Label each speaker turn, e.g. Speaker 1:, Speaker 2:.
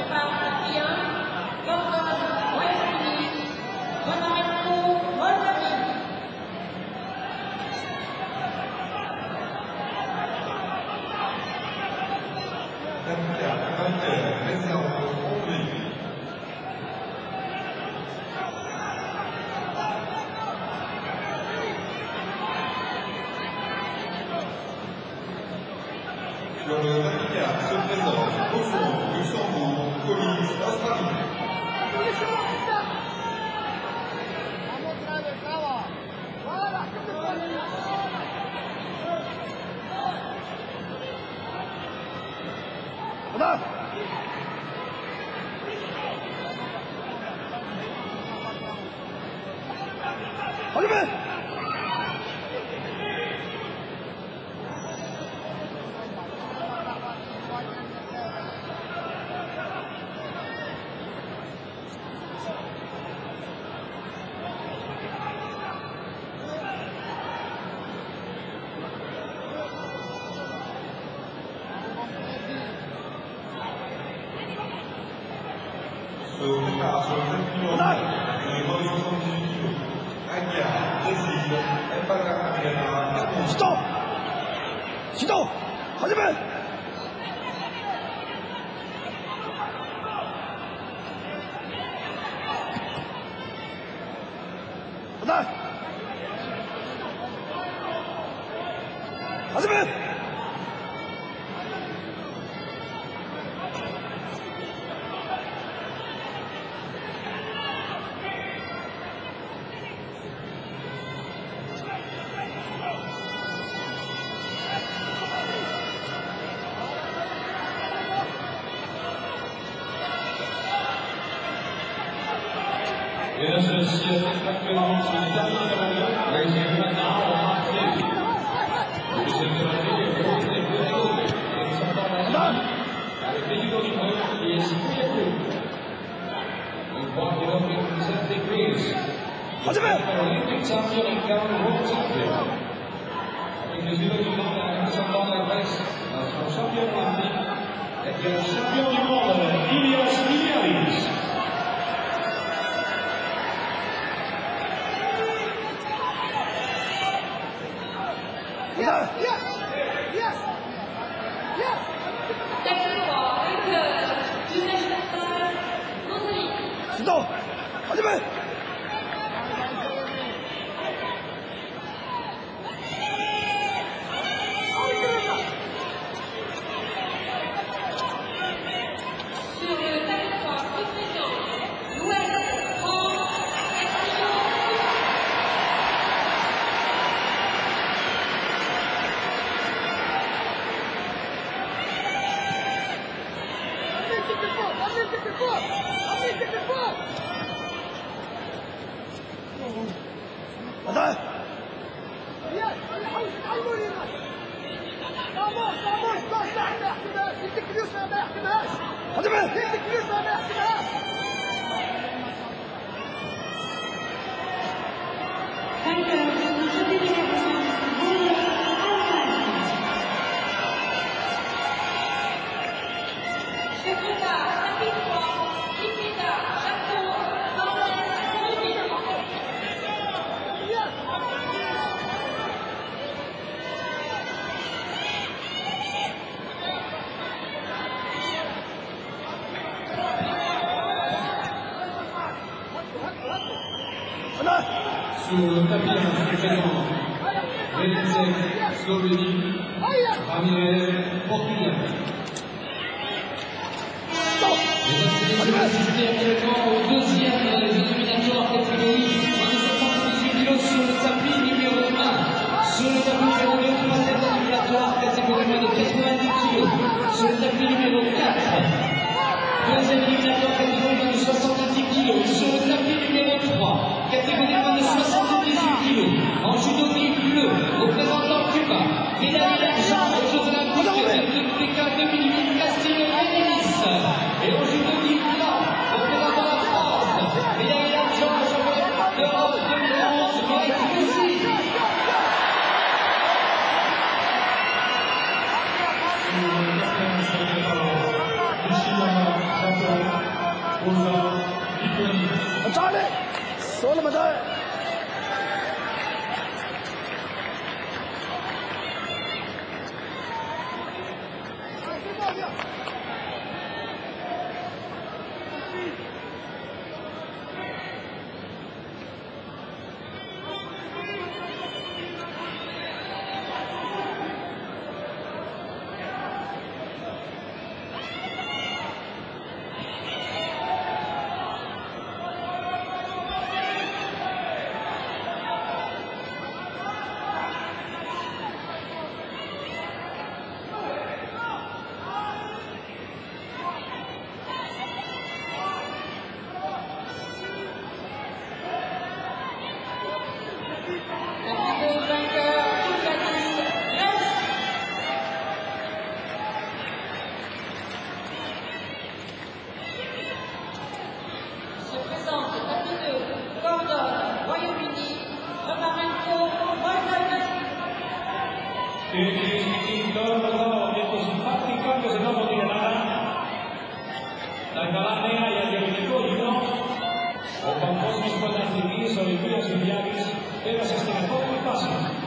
Speaker 1: Sur le tapis vert se présente Bouyakoub, Luxembourg, Lyes, Australie. Se prépare sur le tapis numéro 9, les moins de 78 kg. Aguiar, Brésil, Mpaka, Japon.
Speaker 2: Stop! Judo! Hajime! Hajime!
Speaker 3: Mesdames et messieurs, actuellement sur le tapis numéro 2, raising maintenant au marqué. Le deuxième cavalier est remonté Bouyakoub et son partenaire avec les Judovision Ilias Iliadis. We walk it up in 7 degrees. Olympic champion and current world champion. Avec les Judovision avec son partenaire, notre champion olympique et le champion du monde, Ilias Iliadis.
Speaker 2: Judo! Hajime!
Speaker 3: Sur le tapis se présente Lyes, Slovénie, Ramirez, Portugal. Mesdames et messieurs, assistez actuellement au deuxième des éliminatoires catégorie moins de 78 kg sur le tapis numéro 1. Sur le tapis numéro 2, troisième éliminatoire catégorie moins de 90 kg. Sur le tapis numéro 4, deuxième éliminatoire catégorie moins de 70 kg. Sur le tapis numéro 3, catégorie moins de 78 kg. En judo bleu, représentant Cuba, médaille d'argent aux Jeux Olympiques de Pékin 2008, Castillo et au judo blanc, représentant la France, médaille d'argent aux Jeux d'Europe 2011, Bouyakoub.
Speaker 1: Sur le tapis, se prépare Luxembourg, Japon.
Speaker 2: 多了比赛。
Speaker 3: Y todos los estos simpáticos cambios en la motilada. La Galanea y el Judo, o famosos con las Ilias Iliadis, era este mejor paso.